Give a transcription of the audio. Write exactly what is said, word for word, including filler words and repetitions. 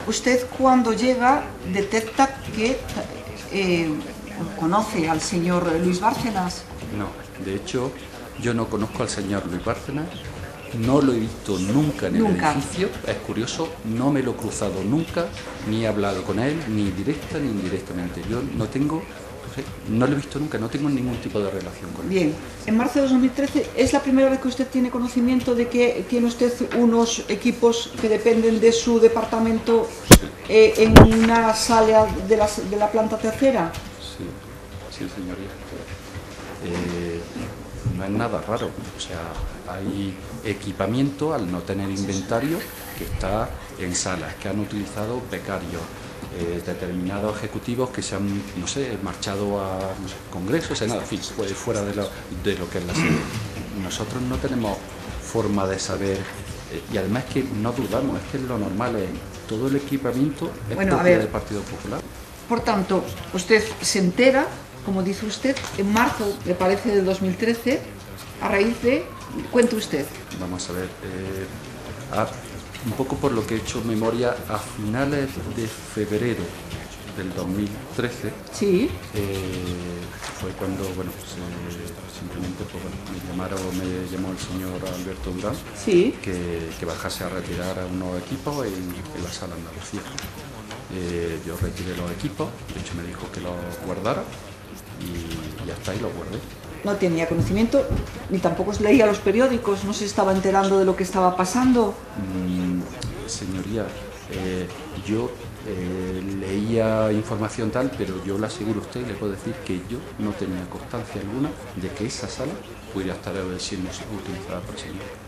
usted cuando llega detecta que eh, conoce al señor Luis Bárcenas. No, de hecho yo no conozco al señor Luis Bárcenas, no lo he visto nunca en el Nunca. edificio, es curioso, no me lo he cruzado nunca, ni he hablado con él, ni directa ni indirectamente. Yo no tengo, no lo he visto nunca, no tengo ningún tipo de relación con él. Bien, en marzo de dos mil trece es la primera vez que usted tiene conocimiento de que tiene usted unos equipos que dependen de su departamento eh, en una sala de la, de la planta tercera. Sí, sí, señoría. Eh, no es nada raro, o sea, hay equipamiento al no tener inventario que está en salas, que han utilizado becarios, eh, determinados ejecutivos que se han, no sé, marchado a no sé, congresos, en nada, en fin, pues fuera de lo, de lo que es la sede. Nosotros no tenemos forma de saber, eh, y además que no dudamos, es que lo normal es, todo el equipamiento es Bueno, a propio ver. del Partido Popular. Por tanto, usted se entera, como dice usted, en marzo, me parece, del dos mil trece, a raíz de... Cuente usted. Vamos a ver, eh, a, un poco por lo que he hecho memoria, a finales de febrero del dos mil trece, Sí. eh, fue cuando, bueno, se, simplemente pues, bueno, me llamaron, me llamó el señor Alberto Durán, Sí. que, que bajase a retirar a unos equipos en, en la sala Andalucía. Eh, yo retiré los equipos, de hecho me dijo que los guardara y, y hasta ahí los guardé. No tenía conocimiento, ni tampoco leía los periódicos, no se estaba enterando de lo que estaba pasando. Mm, señoría, eh, yo eh, leía información tal, pero yo le aseguro a usted y le puedo decir que yo no tenía constancia alguna de que esa sala pudiera estar siendo utilizada por el señor.